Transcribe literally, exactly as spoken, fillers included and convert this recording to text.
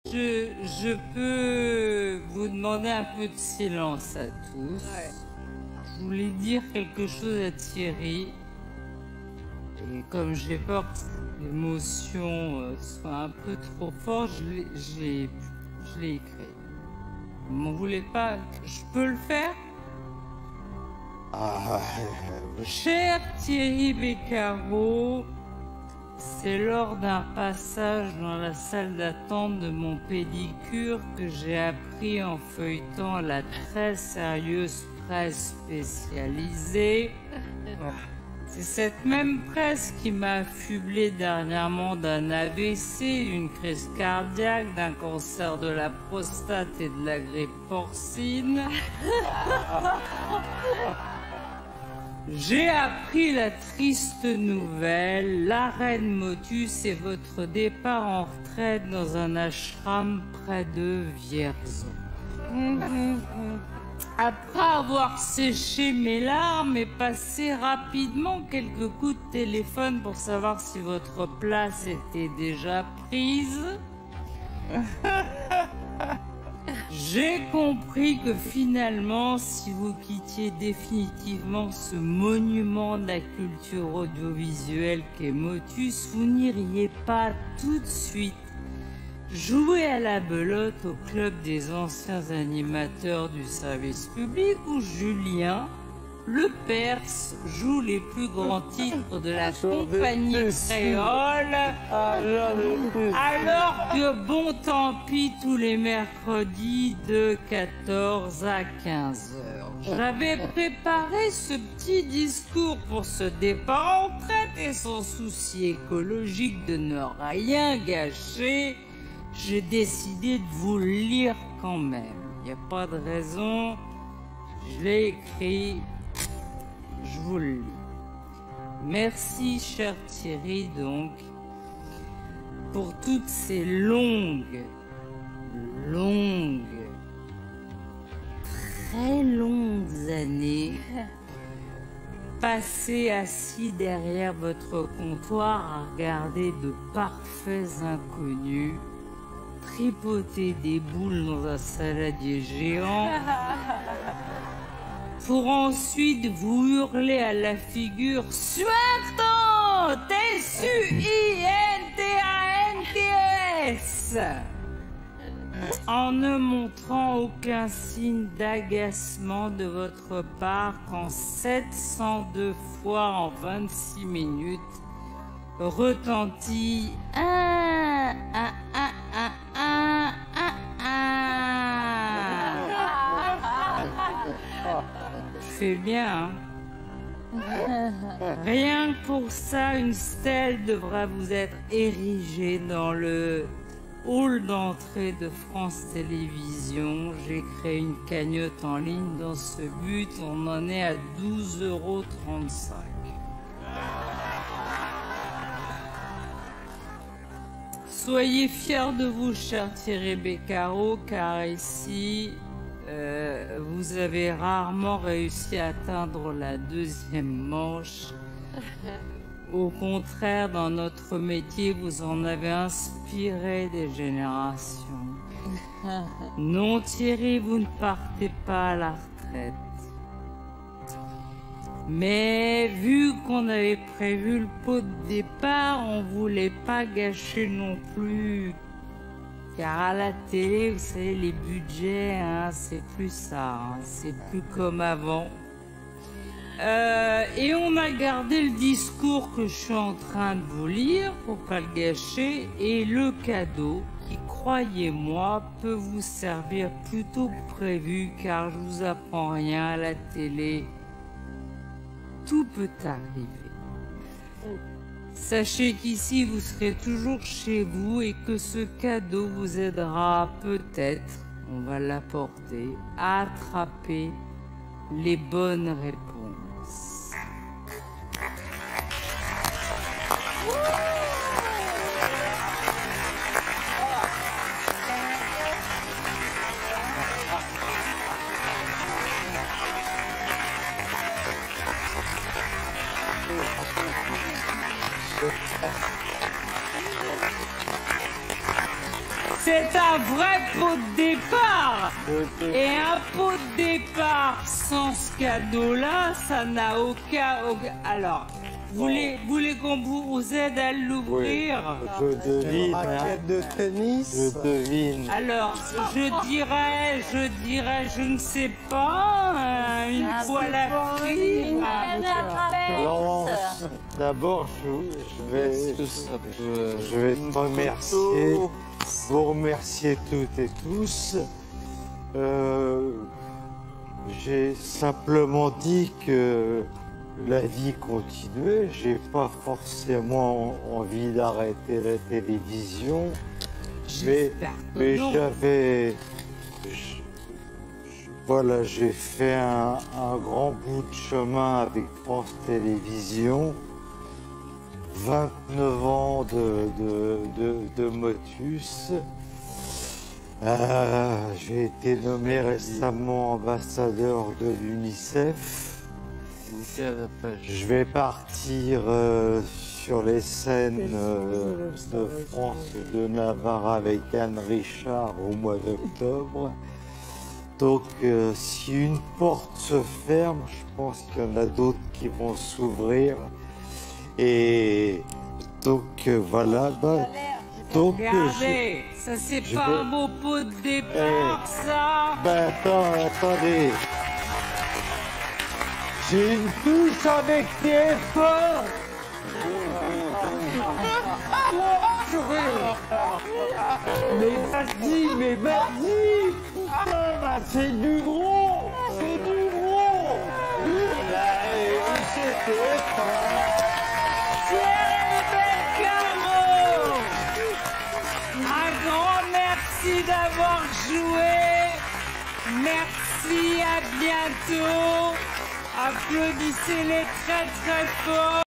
Je, je peux vous demander un peu de silence à tous. Ouais. Je voulais dire quelque chose à Thierry. Et comme j'ai peur que l'émotion euh, soit un peu trop forte, je l'ai, je l'ai, je l'ai écrit. Vous m'en voulez pas? Je peux le faire? Ah, Cher Thierry Beccaro, c'est lors d'un passage dans la salle d'attente de mon pédicure que j'ai appris en feuilletant la très sérieuse presse spécialisée. C'est cette même presse qui m'a affublé dernièrement d'un A V C, d'une crise cardiaque, d'un cancer de la prostate et de la grippe porcine. J'ai appris la triste nouvelle, la reine Motus et votre départ en retraite dans un ashram près de Vierzon. Après avoir séché mes larmes et passé rapidement quelques coups de téléphone pour savoir si votre place était déjà prise, j'ai compris que finalement, si vous quittiez définitivement ce monument de la culture audiovisuelle qu'est Motus, vous n'iriez pas tout de suite jouer à la belote au club des anciens animateurs du service public où Julien, le Perse, joue les plus grands titres de la compagnie créole, alors que bon tant pis tous les mercredis de quatorze à quinze heures. J'avais préparé ce petit discours pour ce départ en retraite et sans souci écologique de ne rien gâcher, j'ai décidé de vous le lire quand même. Il n'y a pas de raison, je l'ai écrit. Je vous le lis. Merci, cher Thierry, donc, pour toutes ces longues, longues, très longues années passées assis derrière votre comptoir à regarder de parfaits inconnus tripoter des boules dans un saladier géant pour ensuite vous hurler à la figure Suinton, S U I N T A N T E S, en ne montrant aucun signe d'agacement de votre part quand sept cent deux fois en vingt-six minutes retentit un, un, un, un, un, un, un. Fais bien, hein? Rien que pour ça, une stèle devra vous être érigée dans le hall d'entrée de France Télévisions. J'ai créé une cagnotte en ligne dans ce but. On en est à douze euros trente-cinq. Soyez fiers de vous, cher Thierry Beccaro, car ici, euh, vous avez rarement réussi à atteindre la deuxième manche. Au contraire, dans notre métier, vous en avez inspiré des générations. Non, Thierry, vous ne partez pas à la retraite. Mais vu qu'on avait prévu le pot de départ, on voulait pas gâcher non plus. Car à la télé, vous savez, les budgets, hein, c'est plus ça, hein, c'est plus comme avant. Euh, et on a gardé le discours que je suis en train de vous lire pour pas le gâcher, et le cadeau qui, croyez-moi, peut vous servir plutôt que prévu, car je vous apprends rien à la télé. Tout peut arriver. Sachez qu'ici, vous serez toujours chez vous et que ce cadeau vous aidera peut-être, on va l'apporter, à attraper les bonnes réponses. C'est à un vrai pot de départ. Et un pot de départ sans ce cadeau-là, ça n'a aucun, aucun... Alors, vous voulez, vous voulez qu'on vous aide à l'ouvrir? Oui, je devine. Une raquette de tennis. Je devine. Alors, je dirais, je dirais, je ne sais pas, euh, une poêle à frire. Laurence, d'abord, je, je vais, je vais te remercier, vous remercier toutes et tous. Euh, J'ai simplement dit que la vie continuait. J'ai pas forcément envie d'arrêter la télévision, mais, mais j'avais, voilà, j'ai fait un, un grand bout de chemin avec France Télévisions. vingt-neuf ans de, de, de, de motus. Euh, j'ai été nommé récemment ambassadeur de l'UNICEF. Je vais partir euh, sur les scènes euh, de France et de Navarre avec Anne Richard au mois d'octobre. Donc euh, si une porte se ferme, je pense qu'il y en a d'autres qui vont s'ouvrir. Et donc euh, voilà. Bah, donc, Regardez, je, ça c'est pas vais... un beau pot de départ, eh, ça. Ben attends, attendez. J'ai une touche avec T F un. Mais vas-y, mais vas-y. Bah, c'est du gros, c'est du gros. C'est T F un. Un grand merci d'avoir joué. Merci, à bientôt. Applaudissez-les très très fort.